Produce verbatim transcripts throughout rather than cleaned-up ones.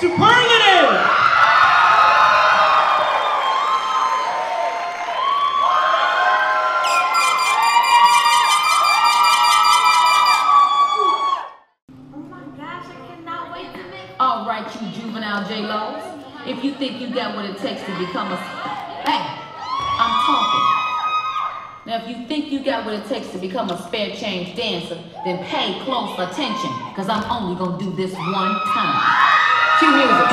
Superlative! All right, you juvenile J-Los. If you think you got what it takes to become a... Hey, I'm talking. Now, if you think you got what it takes to become a spare change dancer, then pay close attention, because I'm only going to do this one time. Cue music.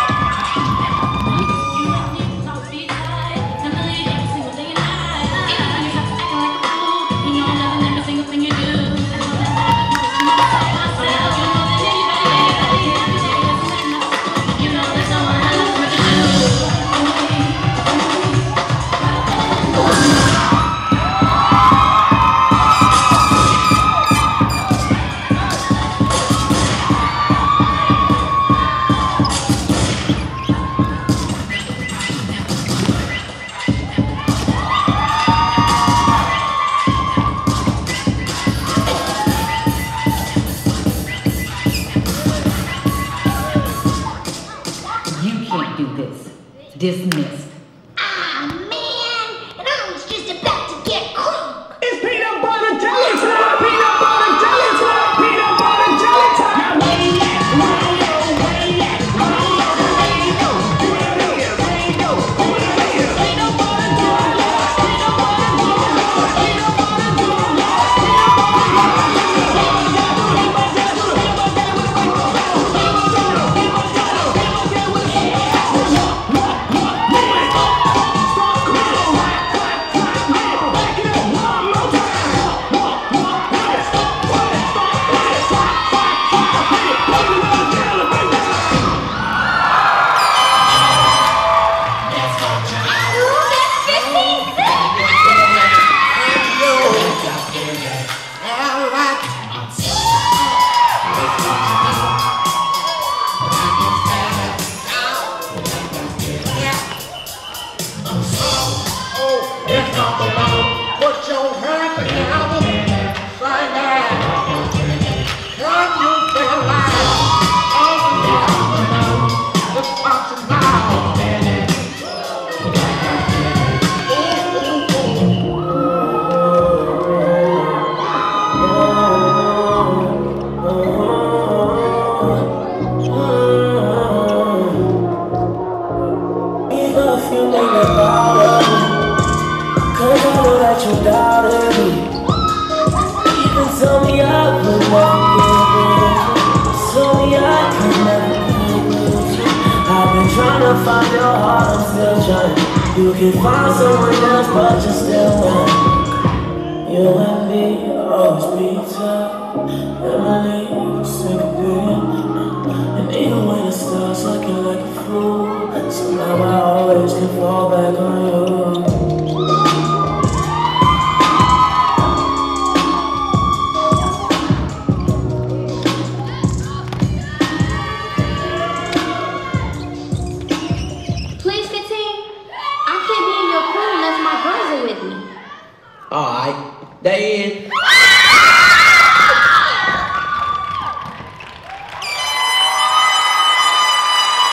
Dismissed. Ah, man! And I was just about to get crunk! It's peanut butter jelly time! Peanut butter jelly time! Peanut butter jelly time! Now way that, way yo, way that, way yo, way yo, who that is, way yo, who that is? Peanut butter jelly, peanut butter jelly, peanut butter jelly, put your hand together, say that. Can you feel like all the afternoon is punching now? If you make it about it, cause I know that you doubted me. Even told me I would never give it. Told me I could never give it. I've been trying to find your heart, I'm still trying. You can find someone else, but you're still winning. You and me always be tough. Emily, sick of being. And even when it starts looking like a fool, somehow I always can fall back on you. Please continue. I can't be in your crew unless my girls are with me. Alright, they in.